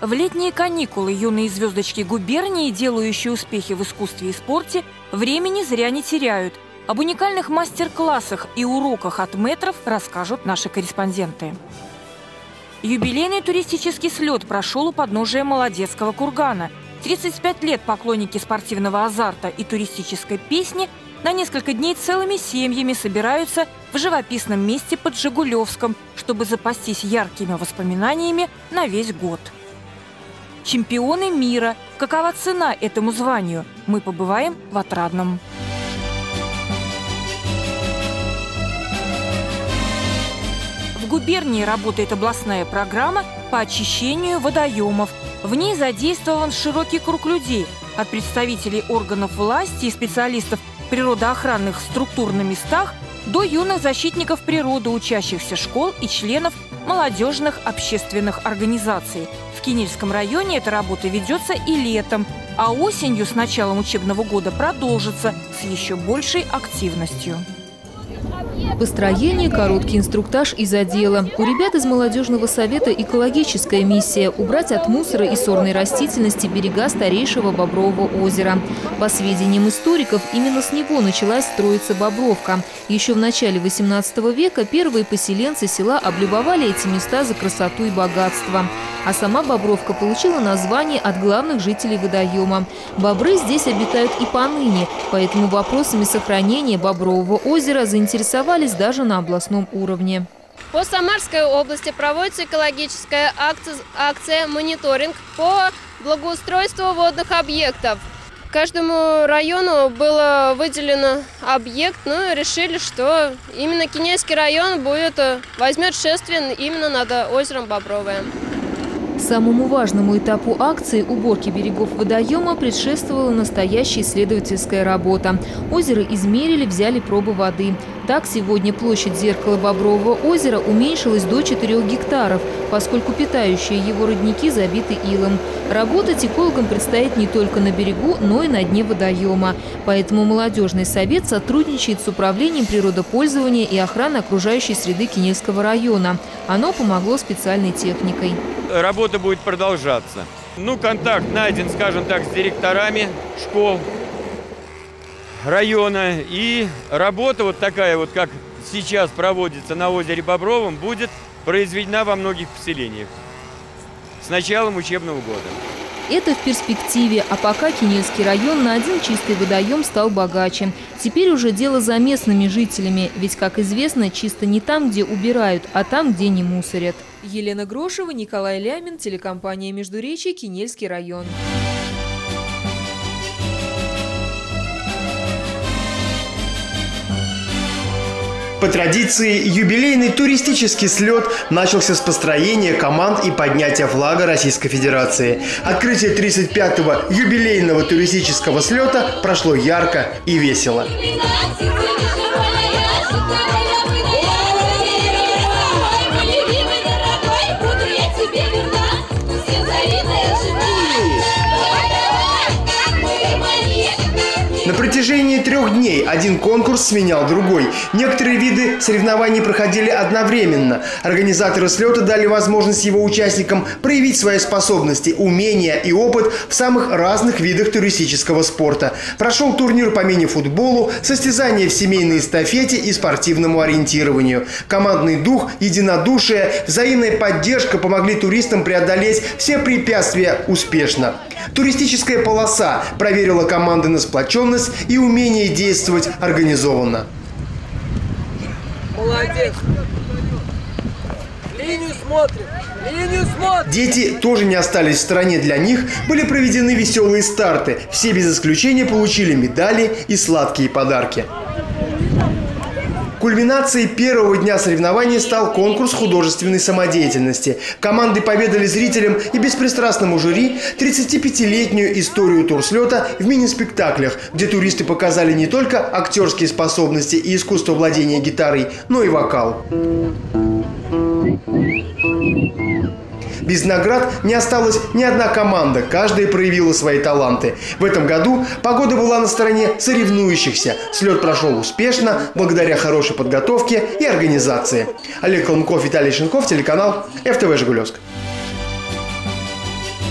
В летние каникулы юные звездочки губернии, делающие успехи в искусстве и спорте, времени зря не теряют. Об уникальных мастер-классах и уроках от мэтров расскажут наши корреспонденты. Юбилейный туристический слет прошел у подножия Молодецкого кургана. 35 лет поклонники спортивного азарта и туристической песни на несколько дней целыми семьями собираются в живописном месте под Жигулевском, чтобы запастись яркими воспоминаниями на весь год. Чемпионы мира. Какова цена этому званию? Мы побываем в Отрадном. В губернии работает областная программа по очищению водоемов. В ней задействован широкий круг людей, от представителей органов власти и специалистов природоохранных структур на местах до юных защитников природы, учащихся школ и членов молодежных общественных организаций. В Кинельском районе эта работа ведется и летом, а осенью с началом учебного года продолжится с еще большей активностью. Построение, короткий инструктаж из отдела. У ребят из молодежного совета экологическая миссия – убрать от мусора и сорной растительности берега старейшего Бобрового озера. По сведениям историков, именно с него началась строиться Бобровка. Еще в начале XVIII века первые поселенцы села облюбовали эти места за красоту и богатство. А сама Бобровка получила название от главных жителей водоема. Бобры здесь обитают и поныне, поэтому вопросами сохранения Бобрового озера заинтересовались даже на областном уровне. По Самарской области проводится экологическая акция «Мониторинг» по благоустройству водных объектов. Каждому району было выделено объект, но решили, что именно Кинельский район возьмет шествие именно над озером Бобровое. Самому важному этапу акции уборки берегов водоема предшествовала настоящая исследовательская работа. Озеро измерили, взяли пробы воды. Так, сегодня площадь зеркала Бобрового озера уменьшилась до 4 гектаров, поскольку питающие его родники забиты илом. Работать экологам предстоит не только на берегу, но и на дне водоема. Поэтому молодежный совет сотрудничает с управлением природопользования и охраны окружающей среды Кинельского района. Оно помогло специальной техникой. Работа будет продолжаться. Контакт найден, скажем так, с директорами школ района. И работа вот такая, вот как сейчас проводится на озере Бобровом, будет произведена во многих поселениях с началом учебного года. Это в перспективе, а пока Кинельский район на один чистый водоем стал богаче. Теперь уже дело за местными жителями, ведь, как известно, чисто не там, где убирают, а там, где не мусорят. Елена Грошева, Николай Лямин, телекомпания «Междуречье», Кинельский район. По традиции, юбилейный туристический слет начался с построения команд и поднятия флага Российской Федерации. Открытие 35-го юбилейного туристического слета прошло ярко и весело. На протяжении 3 дней один конкурс сменял другой. Некоторые виды соревнований проходили одновременно. Организаторы слета дали возможность его участникам проявить свои способности, умения и опыт в самых разных видах туристического спорта. Прошел турнир по мини-футболу, состязания в семейной эстафете и спортивному ориентированию. Командный дух, единодушие, взаимная поддержка помогли туристам преодолеть все препятствия успешно. Туристическая полоса проверила команды на сплоченность и умение действовать организованно. Молодец! Линию смотрим! Линию смотрим! Дети тоже не остались в стороне. Для них были проведены веселые старты. Все без исключения получили медали и сладкие подарки. Кульминацией первого дня соревнований стал конкурс художественной самодеятельности. Команды поведали зрителям и беспристрастному жюри 35-летнюю историю турслета в мини-спектаклях, где туристы показали не только актерские способности и искусство владения гитарой, но и вокал. Без наград не осталась ни одна команда, каждая проявила свои таланты. В этом году погода была на стороне соревнующихся. Слет прошел успешно, благодаря хорошей подготовке и организации. Олег Колмков, Виталий Шинков, телеканал ФТВ Жигулевск.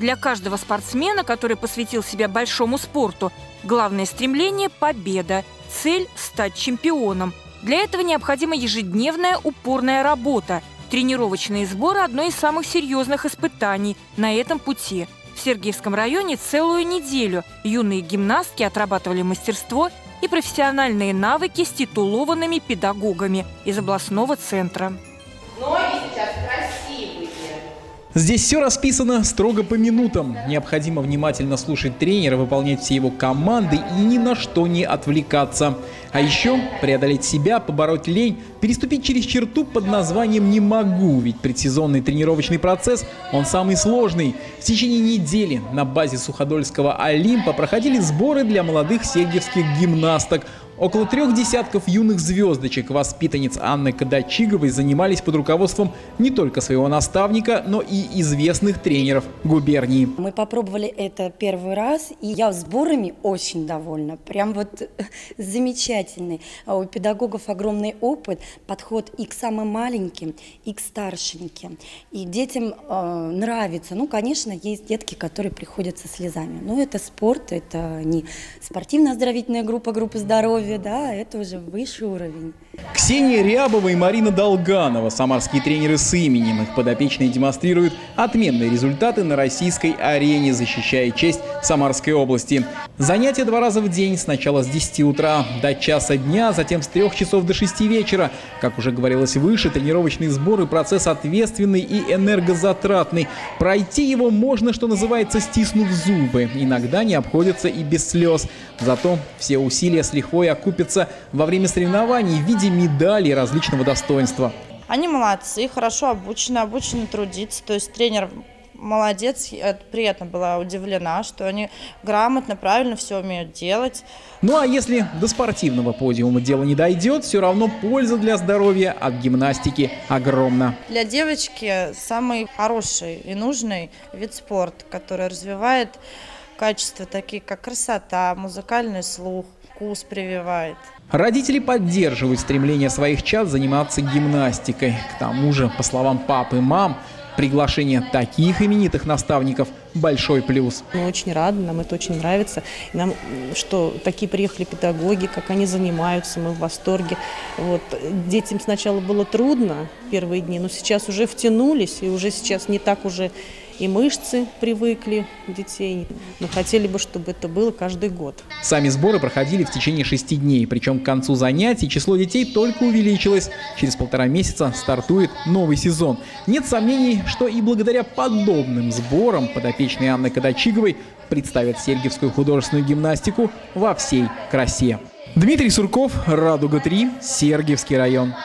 Для каждого спортсмена, который посвятил себя большому спорту, главное стремление – победа, цель – стать чемпионом. Для этого необходима ежедневная упорная работа. Тренировочные сборы – одно из самых серьезных испытаний на этом пути. В Сергиевском районе целую неделю юные гимнастки отрабатывали мастерство и профессиональные навыки с титулованными педагогами из областного центра. Ноги сейчас красивые. Здесь все расписано строго по минутам. Необходимо внимательно слушать тренера, выполнять все его команды и ни на что не отвлекаться. А еще преодолеть себя, побороть лень, переступить через черту под названием «не могу». Ведь предсезонный тренировочный процесс, он самый сложный. В течение недели на базе Суходольского Олимпа проходили сборы для молодых сергиевских гимнасток. Около 3 десятков юных звездочек, воспитанниц Анны Кадачиговой, занимались под руководством не только своего наставника, но и известных тренеров губернии. Мы попробовали это первый раз, и я сборами очень довольна. Прям вот замечательный. У педагогов огромный опыт, подход и к самым маленьким, и к старшеньким. И детям нравится. Ну, конечно, есть детки, которые приходят со слезами. Но это спорт, это не спортивно-оздоровительная группа здоровья. Да, это уже высший уровень. Ксения Рябова и Марина Долганова, самарские тренеры с именем. Их подопечные демонстрируют отменные результаты на российской арене, защищая честь Самарской области. Занятия 2 раза в день, сначала с 10 утра до часа дня, затем с 3 часов до 6 вечера. Как уже говорилось выше, тренировочные сборы – процесс ответственный и энергозатратный. Пройти его можно, что называется, стиснув зубы. Иногда не обходится и без слез. Зато все усилия с лихвой окупятся во время соревнований в виде медалей различного достоинства. Они молодцы, хорошо обучены трудиться. То есть тренер молодец. Я приятно была удивлена, что они грамотно, правильно все умеют делать. Ну а если до спортивного подиума дело не дойдет, все равно польза для здоровья от гимнастики огромна. Для девочки самый хороший и нужный вид спорта, который развивает качества такие, как красота, музыкальный слух, вкус прививает. Родители поддерживают стремление своих чад заниматься гимнастикой. К тому же, по словам пап и мам, приглашение таких именитых наставников – большой плюс. Мы очень рады, нам это очень нравится. Нам, что такие приехали педагоги, как они занимаются, мы в восторге. Вот. Детям сначала было трудно первые дни, но сейчас уже втянулись, и уже сейчас не так уже и мышцы привыкли детей. Но хотели бы, чтобы это было каждый год. Сами сборы проходили в течение 6 дней. Причем к концу занятий число детей только увеличилось. Через 1,5 месяца стартует новый сезон. Нет сомнений, что и благодаря подобным сборам подопечные Анны Кадачиговой представят сергиевскую художественную гимнастику во всей красе. Дмитрий Сурков, Радуга-3, Сергиевский район.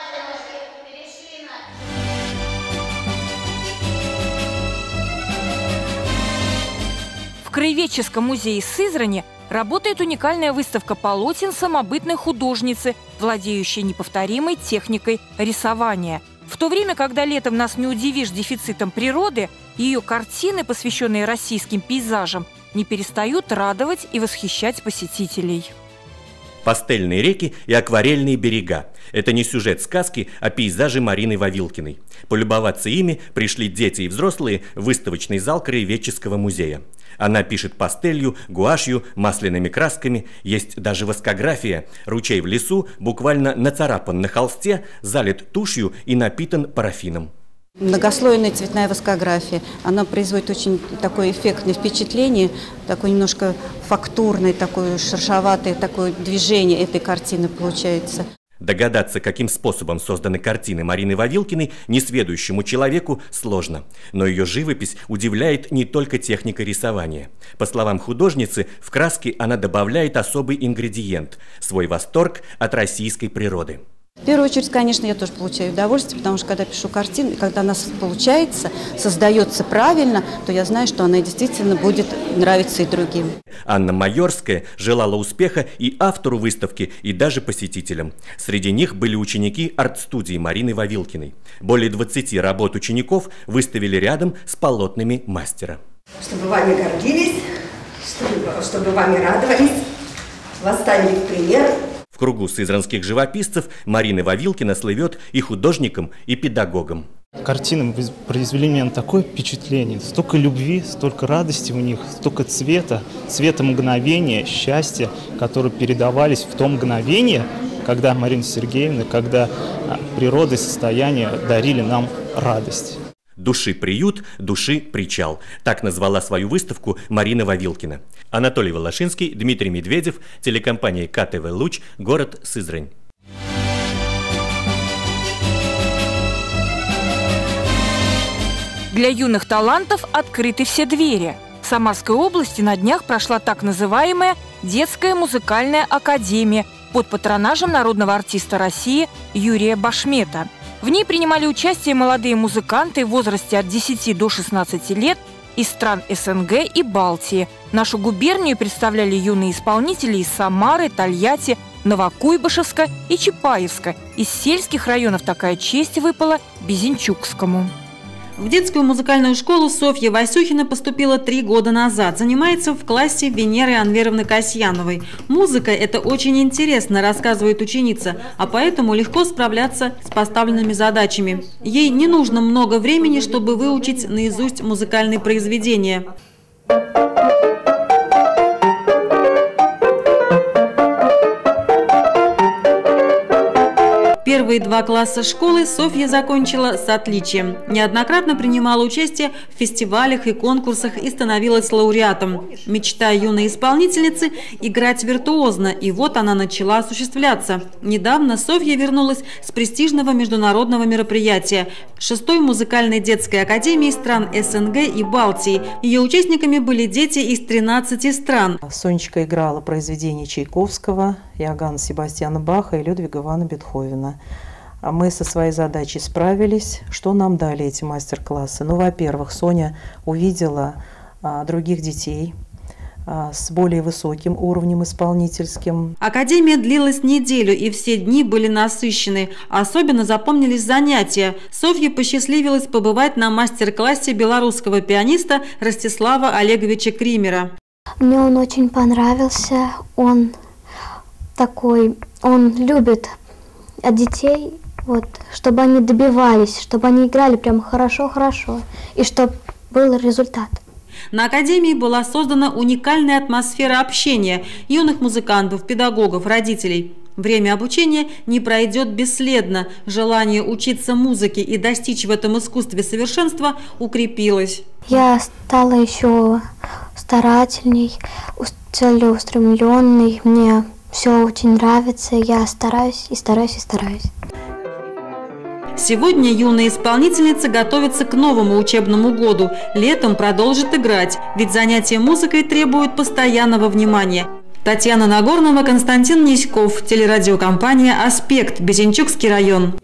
В Краеведческом музее Сызрани работает уникальная выставка полотен самобытной художницы, владеющей неповторимой техникой рисования. В то время, когда летом нас не удивишь дефицитом природы, ее картины, посвященные российским пейзажам, не перестают радовать и восхищать посетителей. Пастельные реки и акварельные берега. Это не сюжет сказки, а пейзажи Марины Вавилкиной. Полюбоваться ими пришли дети и взрослые в выставочный зал Краеведческого музея. Она пишет пастелью, гуашью, масляными красками. Есть даже воскография. Ручей в лесу буквально нацарапан на холсте, залит тушью и напитан парафином. Многослойная цветная воскография. Она производит очень такое эффектное впечатление, такое немножко фактурное, такое шершаватое такое движение этой картины получается. Догадаться, каким способом созданы картины Марины Вавилкиной, несведущему человеку сложно. Но ее живопись удивляет не только техникой рисования. По словам художницы, в краски она добавляет особый ингредиент – свой восторг от российской природы. В первую очередь, конечно, я тоже получаю удовольствие, потому что когда пишу картину, когда она получается, создается правильно, то я знаю, что она действительно будет нравиться и другим. Анна Майорская желала успеха и автору выставки, и даже посетителям. Среди них были ученики арт-студии Марины Вавилкиной. Более 20 работ учеников выставили рядом с полотнами мастера. Чтобы вами гордились, чтобы вами радовались, вас ставили в пример. В кругу сызранских живописцев Марина Вавилкина слывет и художником, и педагогом. Картины произвели меня на такое впечатление. Столько любви, столько радости в них, столько цвета мгновения, счастья, которые передавались в то мгновение, когда Марина Сергеевна, когда природа и состояние дарили нам радость. «Души приют, души причал». Так назвала свою выставку Марина Вавилкина. Анатолий Волошинский, Дмитрий Медведев, телекомпания КТВ «Луч», город Сызрань. Для юных талантов открыты все двери. В Самарской области на днях прошла так называемая детская музыкальная академия под патронажем народного артиста России Юрия Башмета. В ней принимали участие молодые музыканты в возрасте от 10 до 16 лет из стран СНГ и Балтии. Нашу губернию представляли юные исполнители из Самары, Тольятти, Новокуйбышевска и Чапаевска. Из сельских районов такая честь выпала Безенчукскому. В детскую музыкальную школу Софья Васюхина поступила 3 года назад. Занимается в классе Венеры Анверовны Касьяновой. Музыка – это очень интересно, рассказывает ученица, а поэтому легко справляться с поставленными задачами. Ей не нужно много времени, чтобы выучить наизусть музыкальные произведения. Первые 2 класса школы Софья закончила с отличием. Неоднократно принимала участие в фестивалях и конкурсах и становилась лауреатом. Мечта юной исполнительницы – играть виртуозно, и вот она начала осуществляться. Недавно Софья вернулась с престижного международного мероприятия – 6-й музыкальной детской академии стран СНГ и Балтии. Ее участниками были дети из 13 стран. Сонечка играла произведения Чайковского, Иоганна Себастьяна Баха и Людвига вана Бетховена. Мы со своей задачей справились. Что нам дали эти мастер-классы? Ну, во-первых, Соня увидела других детей с более высоким уровнем исполнительским. Академия длилась неделю, и все дни были насыщены. Особенно запомнились занятия. Софье посчастливилось побывать на мастер-классе белорусского пианиста Ростислава Олеговича Кримера. Мне он очень понравился. Он любит от детей, чтобы они добивались, чтобы они играли прям хорошо-хорошо, и чтобы был результат. На академии была создана уникальная атмосфера общения юных музыкантов, педагогов, родителей. Время обучения не пройдет бесследно. Желание учиться музыке и достичь в этом искусстве совершенства укрепилось. Я стала еще старательней, целеустремленной. Мне все очень нравится. Я стараюсь и стараюсь и стараюсь. Сегодня юная исполнительница готовится к новому учебному году. Летом продолжит играть, ведь занятия музыкой требуют постоянного внимания. Татьяна Нагорнова, Константин Неськов, телерадиокомпания «Аспект», Безенчукский район.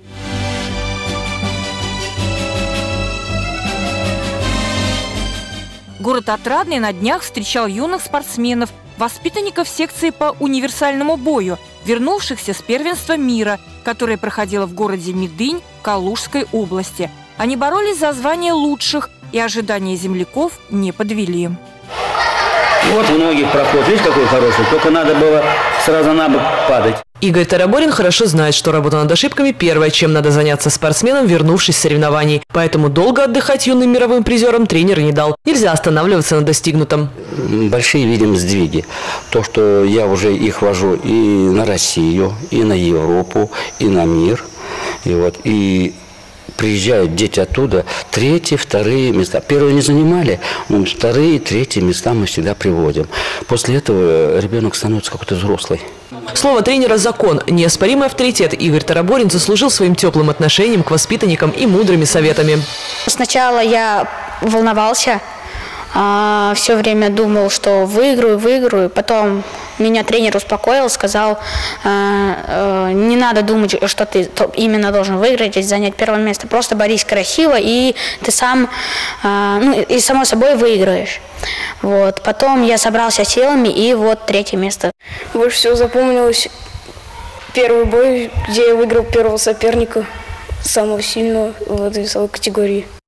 Город Отрадный на днях встречал юных спортсменов, воспитанников секции по универсальному бою, вернувшихся с первенства мира, которое проходило в городе Медынь Калужской области. Они боролись за звание лучших, и ожидания земляков не подвели. Вот у многих проход, видишь, какой хороший, только надо было сразу на бок падать. Игорь Тараборин хорошо знает, что работа над ошибками – первое, чем надо заняться спортсменам, вернувшись с соревнований. Поэтому долго отдыхать юным мировым призерам тренер не дал. Нельзя останавливаться на достигнутом. Большие видим сдвиги. То, что я уже их вожу и на Россию, и на Европу, и на мир. И приезжают дети оттуда, 3-е, 2-е места. Первые не занимали, но 2-е, 3-е места мы всегда приводим. После этого ребенок становится какой-то взрослый. Слово тренера – закон. Неоспоримый авторитет Игорь Тараборин заслужил своим теплым отношением к воспитанникам и мудрыми советами. Сначала я волновался, все время думал, что выиграю. Потом меня тренер успокоил, сказал, не надо думать, что ты именно должен выиграть и занять первое место. Просто борись красиво, и ты сам, и само собой выиграешь. Потом я собрался силами, и 3-е место. Больше всего запомнилось первый бой, где я выиграл первого соперника, самого сильного в этой весовой категории.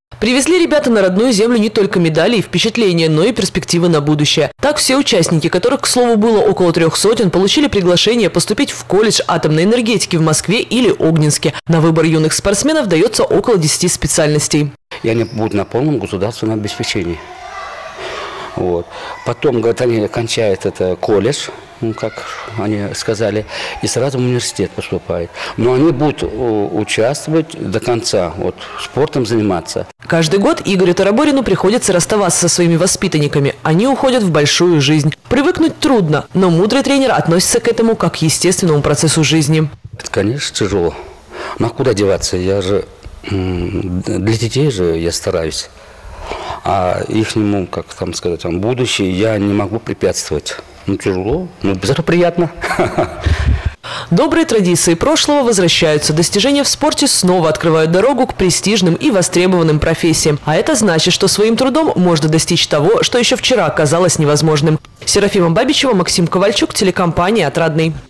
Привезли ребята на родную землю не только медали и впечатления, но и перспективы на будущее. Так все участники, которых, к слову, было около 300, получили приглашение поступить в колледж атомной энергетики в Москве или Огненске. На выбор юных спортсменов дается около 10 специальностей. И они будут на полном государственном обеспечении. Вот. Потом, говорят, они кончают это колледж, как они сказали, и сразу в университет поступают. Но они будут участвовать до конца, вот, спортом заниматься. Каждый год Игорю Тараборину приходится расставаться со своими воспитанниками. Они уходят в большую жизнь. Привыкнуть трудно, но мудрый тренер относится к этому как к естественному процессу жизни. Это, конечно, тяжело. Но куда деваться? Я же для детей же я стараюсь. А ихнему, как там сказать, будущее я не могу препятствовать. Ну, тяжело, но зато приятно. Добрые традиции прошлого возвращаются. Достижения в спорте снова открывают дорогу к престижным и востребованным профессиям. А это значит, что своим трудом можно достичь того, что еще вчера казалось невозможным. Серафима Бабичева, Максим Ковальчук, телекомпания «Отрадный».